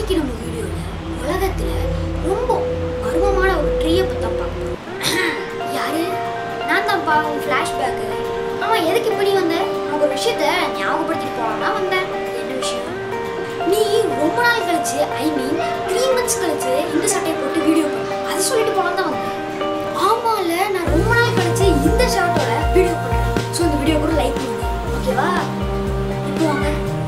இன்னைக்கு நம்ம வீடியோல உலகத்துல ரொம்ப மர்மமான ஒரு ட்ரீயை பத்தி தான் பார்க்க போறோம். யாரு? நான் தான்ப்பா உன் ஃபிளாஷ்பேக். ஆமா, எதுக்கு இப்படி வந்த? உனக்கு ஒரு விஷயத்த ஞாபகப்படுத்திட்டு போலாம்னா வந்தேன். என்ன விஷயம்? நீ ரொம்ப நாள் கழிச்சு, ஐ மீன் 3 months கழிச்சு இந்த சட்டையை போட்டு வீடியோ பண்ண, அது சொல்லிட்டு போலாம் தான் வந்தேன். ஆமால, நான் ரொம்ப நாள் கழிச்சு இந்த ஷர்ட்டோட வீடியோ பண்ணேன். ஸோ இந்த வீடியோ கூட லைக் பண்ணுங்க, ஓகேவா? இப்போ வாங்க.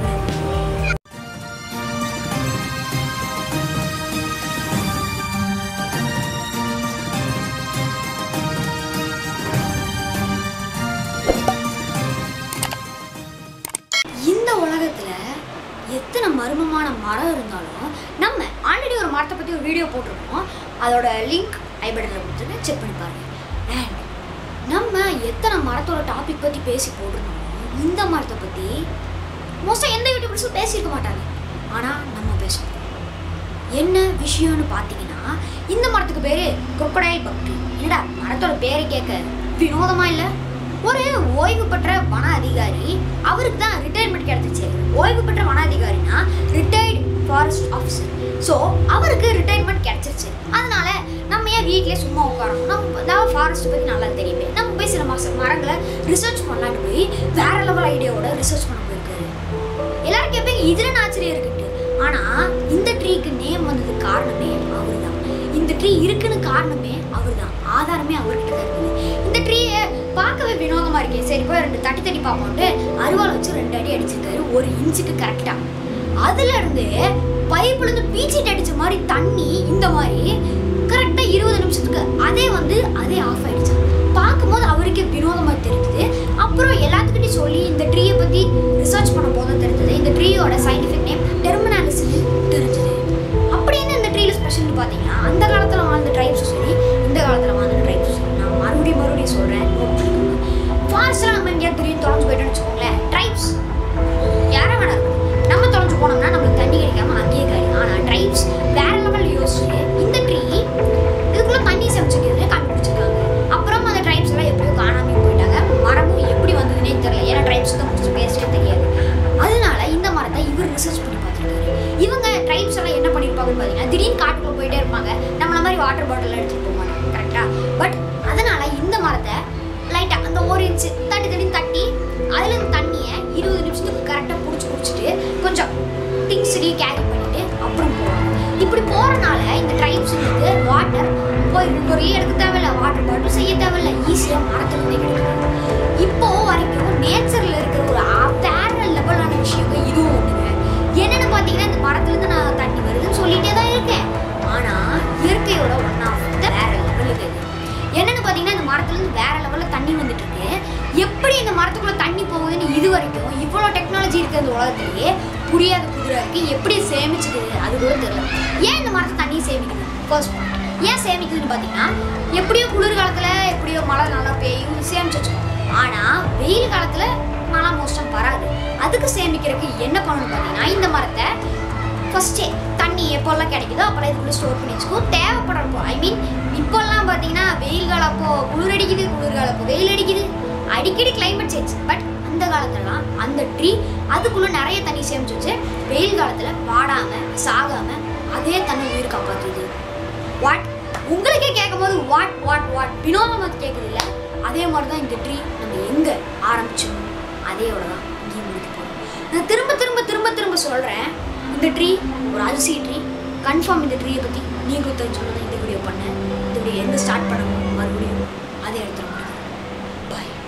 இந்த உலகத்துல எத்தனை மர்மமான மரம் இருந்தாலும் நம்ம ஆல்ரெடி ஒரு மரத்தை பற்றி ஒரு வீடியோ போட்டிருக்கோம். அதோட லிங்க் ஐ பட்டனில் கொடுத்துட்டு செக் பண்ணி பாருங்க. அண்ட் நம்ம எத்தனை மரத்தோட டாபிக் பற்றி பேசி போட்டிருந்தோம், இந்த மரத்தை பற்றி மோஸ்ட்டாக எந்த யூடியூபர்ஸும் பேசியிருக்க மாட்டாங்க. ஆனால் நம்ம பேசுவோம். என்ன விஷயம்னு பார்த்தீங்கன்னா, இந்த மரத்துக்கு பேர் crocodile bug tree. என்னடா மரத்தோட பேரை கேட்க வினோதமா இல்லை? ஒரு ஓய்வு பெற்ற வன அதிகாரி, அவருக்கு தான் ரிட்டையர்மெண்ட் கிடைச்சிச்சு. ஓய்வு பெற்ற வன அதிகாரினா ரிட்டையர்டு ஃபாரஸ்ட் ஆஃபீஸர். ஸோ அவருக்கு ரிட்டையர்மெண்ட் கிடைச்சிருச்சு. அதனால நம்ம ஏன் வீட்டிலே சும்மா உட்காரணும்? நம்ம தான் ஃபாரஸ்ட் பற்றி நல்லா தெரியுமே, நம்ம போய் சில மரங்களை ரிசர்ச் பண்ணலான்னு போய் வேற லெவல் ஐடியாவோட ரிசர்ச் பண்ண போயிருக்காரு. எல்லாரும் கேட்பீங்க இதில் ஆச்சரியம் இருக்குட்டு. ஆனால் இந்த ட்ரீக்கு நேம் வந்ததுக்கு காரணமே அவர் தான். இந்த ட்ரீ இருக்குன்னு காரணமே அவர் தான். ஆதாரமே அவர்கிட்ட தான் இருக்குது. இந்த ட்ரீயை பார்க்கவே வினோதமா இருக்கே, சரி போய் 2 தட்டி பார்ப்போம்ட்டு அருவாளை வச்சு 2 அடி அடிச்சிருக்காரு, 1 இன்ச்சுக்கு கரெக்டா. அதுல இருந்து பைப்புல இருந்து பீச்சிட்டு அடிச்ச மாதிரி தண்ணி இந்த மாதிரி கரெக்டா 20 நிமிஷத்துக்கு அதே ஆஃப் ஆயிடுச்சு. பார்க்கும்போது அவருக்கே வினோதமா தெரிஞ்சது. அப்புறம் எல்லாத்துக்கிட்டையும் சொல்லி இந்த ட்ரீயை பத்தி ரிசர்ச் பண்ண போதும் தெரிஞ்சது. இந்த ட்ரீயோட சயின்டிஃபிக் நேம் டெர்மினாலிஸ் தெரிஞ்சது. அப்படி என்ன இந்த ட்ரீல ஸ்பெஷல்னு பார்த்தீங்கன்னா, அந்த காலத்தில் வாழ்ந்த ட்ரைப்ஸும் சரி, இந்த காலத்தில் வாழ்ந்த ட்ரைப்ஸும் சரி, நான் மறுபடியும் சொல்கிறேன், ஃபாரஸ்ட்லாம் நம்ம எங்கேயா திடீர்னு தொலைஞ்சு போயிட்டோன்னு வச்சுக்கோங்களேன், ட்ரைப்ஸ் யாரை வேணா இருக்கும். நம்ம தொலைஞ்சு போனோம்னா நம்மளுக்கு தண்ணி கிடைக்காம அங்கேயே காரி. ஆனால் ட்ரைப்ஸ் வேற லெவல் யோசிச்சு இந்த ட்ரீ இதுக்குள்ளே தண்ணி சமைச்சிக்கிறது கண்டுபிடிச்சிருக்காங்க. அப்புறம் அந்த ட்ரைப்ஸ் எல்லாம் எப்படியோ காணாமல் போயிட்டாங்க. மரமும் எப்படி வந்ததுன்னே தெரியல, ஏன்னா ட்ரைப்ஸ் தான் முடிச்சு பேசவே தெரியாது. அதனால இந்த மரத்தை இவர் ரிசர்ச் பண்ணி பார்த்துருக்காரு. இவங்க ட்ரைப்ஸ் எல்லாம் என்ன பண்ணியிருப்பாங்கன்னு பார்த்தீங்கன்னா, திடீர்னு காட்டுக்குள்ள போயிட்டே இருப்பாங்க. நம்மள மாதிரி வாட்டர் பாட்டில் எடுத்துகிட்டு போக மாட்டாங்க, கரெக்டாக? பட் அதனால இந்த மரத்தை லைட்டாக அந்த 1 இன்ச்சு தட்டி அதில் இந்த தண்ணியை 20 நிமிஷத்துக்கு கரெக்டாக குடிச்சிட்டு கொஞ்சம் திங்ஸ் கேரி பண்ணிட்டு அப்புறம் போவாங்க. இப்படி போகிறனால இந்த ட்ரைப்ஸுக்கு வாட்டர் போய் எடுக்க தேவையில்லை, வாட்டர் பாட்டில் செய்ய தேவையில்லை, ஈஸியாக மரத்துலேருந்தே கிடைக்கும். இப்போ வரைக்கும் நேச்சரில் இருக்கிற ஒரு வேற லெவலான விஷயம் இதுவும் ஒன்றுங்க. என்னென்னு பார்த்தீங்கன்னா, இந்த மரத்துலேருந்து நான் தண்ணி வருதுன்னு சொல்லிகிட்டே தான் இருக்கேன். ஆனால் இயற்கையோட ஒன் ஆஃப் த வேற லெவல் இது. என்னென்னு பார்த்தீங்கன்னா, இந்த மரத்துலேருந்து வேற லெவலில் தண்ணி வந்துட்டு இருக்கு. எப்படி இந்த மரத்துக்குள்ளே தண்ணி போகுதுன்னு இது வரைக்கும் இவ்வளோ டெக்னாலஜி இருக்குது இந்த உலகத்திலேயே புரியாத குதிரை இருக்குது. எப்படி சேமிச்சுது அது கூட தெரியல. ஏன் இந்த மரத்தை தண்ணி சேமிக்குது? ஃபர்ஸ்ட் பாயிண்ட், ஏன் சேமிக்குதுன்னு பார்த்தீங்கன்னா, எப்படியோ குளிர்காலத்தில் எப்படியோ மழை நல்லா பெய்யும், சேமிச்சு வச்சுக்கோம். ஆனால் வெயில் காலத்தில் மழை மோஸ்ட்டாக வராது. அதுக்கு சேமிக்கிறதுக்கு என்ன பண்ணணும்னு பார்த்தீங்கன்னா, இந்த மரத்தை ஃபஸ்ட்டே தண்ணி எப்போல்லாம் கிடைக்குதோ அப்போல்லாம் இதுக்குள்ளே ஸ்டோர் பண்ணி வச்சுக்கோம். தேவைப்படுறப்போ, ஐ மீன் இப்போல்லாம் பார்த்தீங்கன்னா வெயில் காலம் அப்போ குளிர் அடிக்குது, குளிர்காலம் அப்போ வெயில் அடிக்குது, அடிக்கடி கிளைமேட் சேஞ்ச். பட் அந்த காலத்துலலாம் அந்த ட்ரீ அதுக்குள்ளே நிறைய தண்ணி சேமிச்சு வச்சு வெயில் காலத்தில் வாடாமல் சாகாமல் அதே தண்ணி உயிர் காப்பாற்றுது. வாட் உங்களுக்கே கேட்கும் போது வாட் வினோதமாக கேட்குது இல்லை? அதே மாதிரி தான் இந்த ட்ரீ நம்ம எங்கே ஆரம்பிச்சோம் அதேயோட தான் இங்கேயும் முடிக்க போகிறோம். நான் திரும்ப சொல்கிறேன், இந்த ட்ரீ ஒரு அதிசய ட்ரீ. கன்ஃபார்ம் இந்த ட்ரீயை பற்றி நீங்களும் தெரிஞ்சுக்கணும் தான் இந்த வீடியோ பண்ணேன். இந்த வீடியோ எங்கே ஸ்டார்ட் பண்ணணும் மறுபடியும் அதே இடத்துல முடிக்கிறேன். பாய்.